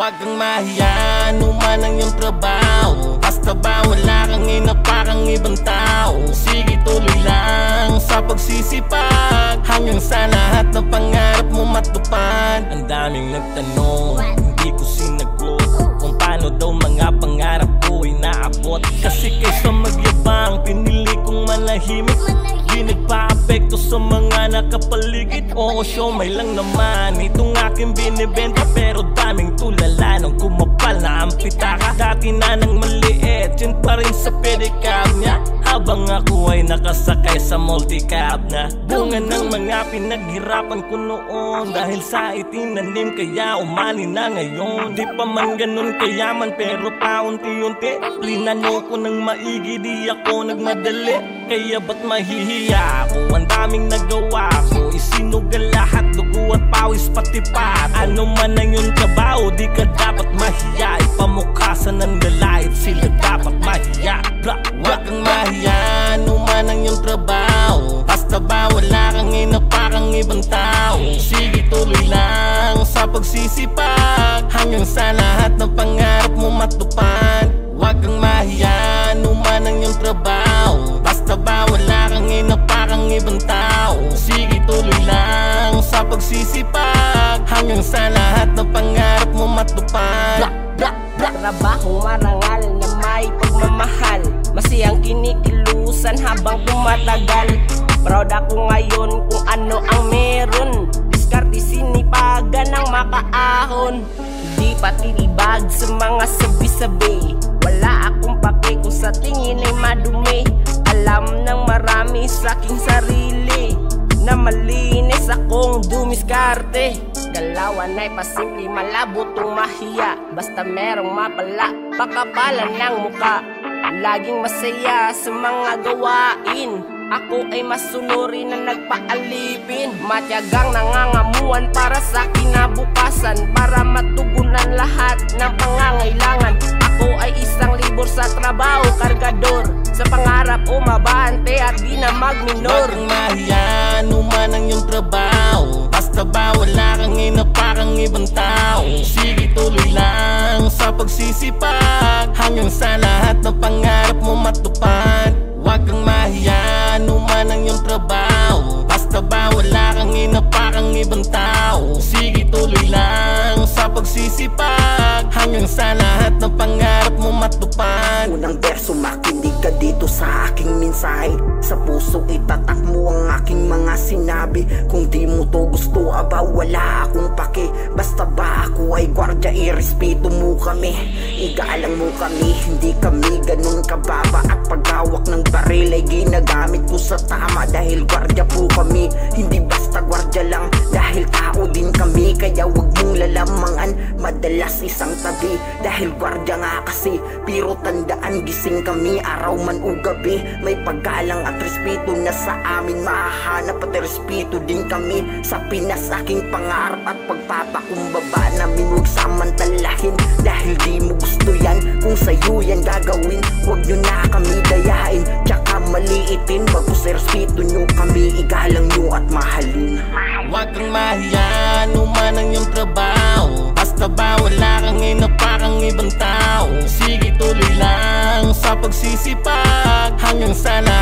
Huwag kang mahiya, ano man ang iyong trabaho. Basta ba wala kang inaparang ibang tao. Sige tuloy lang sa pagsisipag, hanggang sa lahat ng pangarap mo matupad. Ang daming nagtanong, hindi ko sinagot kung paano daw mga pangarap ko ay naabot. Kasi kaysa magyabang, pinili kong manahimik. Di nagpa-apekto sa mga nakapaligid. Oo, siomay lang naman itong aking binibenta, pero daming tulala nung kumapal na ang pitaka. Dati na nang maliit, yun pa rin sa pedicab niya, habang ako ay nakasakay sa multicab na. Bunga ng mga pinaghirapan ko noon, dahil sa itinanim kaya umani na ngayon. Di pa man ganun kayaman, pero paunti-unti linano ko ng maigi, di ako nagmadali. Kaya ba't mahihiya ako? Ang daming nagawa ko, isinugal lahat, dugo at pawis pati pat. Ano man ang iyong trabaho, di ka dapat mahiya. Ipamukasan ng lalait, sila dapat mahiya. Huwag kang mahiya, ano man ang iyong trabaho. Basta ba wala kang inaparang ibang tao. Sige tuloy lang sa pagsisipag, hanggang sa lahat ng pangarap mo matupad. Huwag kang mahiya, ano man ang iyong trabaho. Basta ba wala kang inaparang ibang tao. Sige tuloy lang sa pagsisipag, hanggang sa lahat ng pangarap mo matupad. Trabaho marangal na may pagmamahal, masiyang kinikilusan habang tumatagal. Proud ako ngayon kung ano ang meron, diskarte sinipagan ng makaahon. Di patinibag sa mga sabi-sabi, wala akong pake kung sa tingin ay madumi. Alam ng marami sa aking sarili na malinis akong dumiskarte. Galawan ay pasimple, malabo tong mahiya. Basta merong mapala, pakapalan ng muka. Laging masaya sa mga gawain, ako ay masunuri na nagpaalipin. Matyagang nangangamuan para sa kinabukasan, para matugunan lahat ng pangangailangan. Ako ay isang libor sa trabaho, kargador sa pangarap, umabante at di na magminor. Huwag kang mahiya, ano man ang iyong trabaho. Basta ba wala kang inaparang ibang tao. Sige tuloy lang sa pagsisipag, hanggang sa lahat ng pangarap mo matupad. Huwag kang mahiya, ano man ang iyong trabaho. Basta ba wala kang inaparang ibang tao. Sige tuloy lang sa pagsisipag, hanggang sa lahat ng pangarap mo matupad. Unang berso, makinig ka dito sa aking mensahe. Sa puso itatak mo ang aking mga sinabi. Kung di mo to gusto, aba wala akong pake. Basta ba ako ay gwardya, irespeto mo kami, igalang mo kami. Hindi kami ganun kababa, at paghawak ng baril ay ginagamit ko sa tama. Dahil gwardya po kami, hindi basta gwardya lang, dahil tao din kami. Kaya wag mong lalamangan, madalas isang tabi. Dahil gwardya nga kasi, pero tandaan gising kami araw man o gabi. May paggalang at respeto na sa amin mahahanap, at respeto din kami sa Pinas. Aking pangarap at pagpapakumbaba namin, huwag samantalahin. Dahil di mo gusto yan, kung sa'yo yan gagawin, huwag nyo na kami dayain, tsaka maliitin. Bagos respeto nyo kami, igalang nyo at mahalin. Huwag kang mahiya, ano man ang iyong trabaho. Basta ba wala kang inaparang ibang tao. Sige tuloy lang sa pagsisipag, hanggang sa